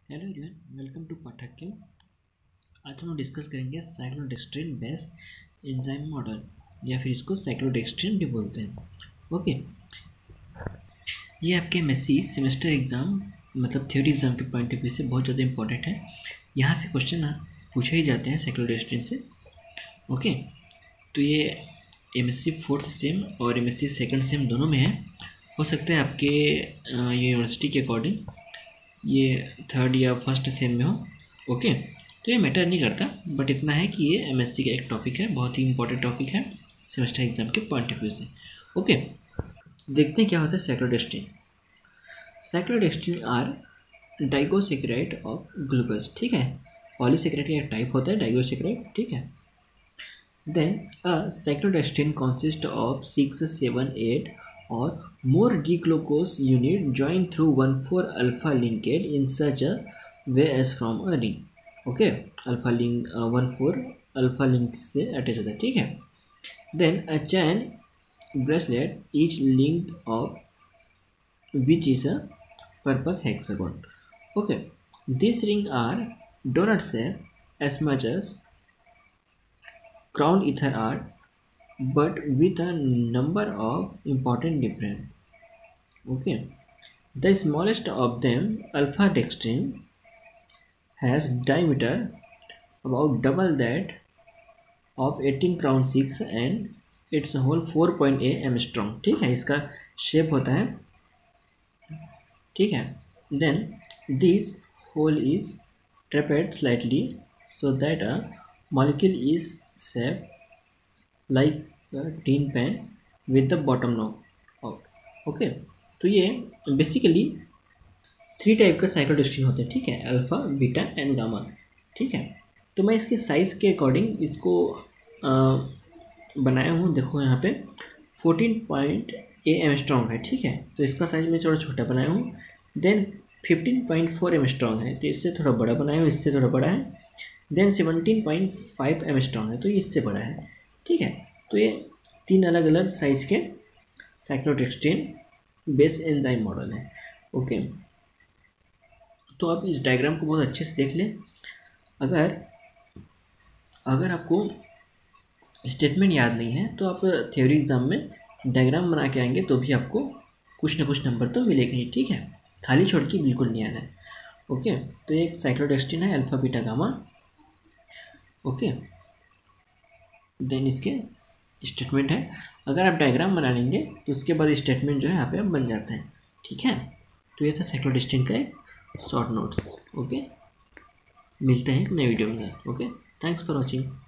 Hello everyone, welcome to पाठ्यक्रम। आज हम डिस्कस करेंगे साइक्लोडेक्स्ट्रिन बेस एंजाइम मॉडल या फिर इसको साइक्लोडेक्स्ट्रिन भी बोलते हैं। ओके, ये आपके एमएससी सेमेस्टर एग्ज़ाम मतलब थ्योरी एग्ज़ाम के पॉइंट ऑफ व्यू से बहुत ज़्यादा इंपॉर्टेंट है। यहाँ से क्वेश्चन पूछे ही जाते हैं साइक्लोडेक्स्ट्रिन से। ओके, तो ये एमएससी फोर्थ सेम और एमएससी सेकंड सेम दोनों में है। हो सकता है आपके यूनिवर्सिटी के अकॉर्डिंग ये थर्ड या फर्स्ट सेम में हो। ओके, तो ये मैटर नहीं करता, बट इतना है कि ये एमएससी का एक टॉपिक है, बहुत ही इंपॉर्टेंट टॉपिक है सेमेस्टर एग्जाम के पॉइंट ऑफ व्यू से। ओके, देखते हैं क्या होता है cyclodextrin. Cyclodextrin are oligosaccharide of glucose. ठीक है, पॉलीसेकेराइड का एक टाइप होता है डाइगोसेकेराइड। ठीक है, then a cyclodextrin consist of 6, 7, 8 or more D-glucose unit joined through 1,4 alpha linkage in such a way as from a ring. Okay, alpha link 1,4 alpha link से attach होता है। ठीक है, then a chain bracelet each linked of which is a purpose hexagon. Okay, these rings are donut shape as much as crown ether are, but with a number of important difference. Okay, the smallest of them, alpha dextrin, has diameter about double that of 18 crown 6 and its whole 4.8 angstrom. ठीक है, इसका shape होता है। ठीक है, then this hole is traped slightly so that a molecule is shaped like a tin pan with the bottom knob out. Okay, तो ये basically 3 type का साइक्लोडेक्स्ट्रिन होते हैं। ठीक है, अल्फ़ा, बीटा एंड गामा। ठीक है, तो मैं इसके साइज़ के अकॉर्डिंग इसको बनाया हूँ। देखो यहाँ पे 14.8 एंगस्ट्रॉम है। ठीक है, तो इसका साइज़ मैं थोड़ा छोटा बनाया हूँ। देन 15.4 एंगस्ट्रॉम है, तो इससे थोड़ा बड़ा बनाया हूँ, इससे थोड़ा बड़ा है। देन 17.5 एंगस्ट्रॉम है, तो इससे बड़ा है। ठीक है, तो ये 3 अलग अलग साइज़ के साइक्लोडेक्स्ट्रिन बेस एंजाइम मॉडल है। ओके, तो आप इस डायग्राम को बहुत अच्छे से देख लें। अगर आपको स्टेटमेंट याद नहीं है तो आप थ्योरी एग्जाम में डायग्राम बना के आएंगे तो भी आपको कुछ ना कुछ नंबर तो मिलेगा ही। ठीक है, खाली छोड़ के बिल्कुल नहीं आना है। ओके, तो एक साइक्लोडेक्स्ट्रिन है alpha, beta, gamma. Okay, then इसके स्टेटमेंट है। अगर आप डायग्राम बना लेंगे तो उसके बाद स्टेटमेंट जो है यहाँ पे बन जाता है। ठीक है, तो ये था साइक्लोडेक्स्ट्रिन का एक शॉर्ट नोट्स। ओके, मिलते हैं एक नए वीडियो में। Okay, thanks for watching.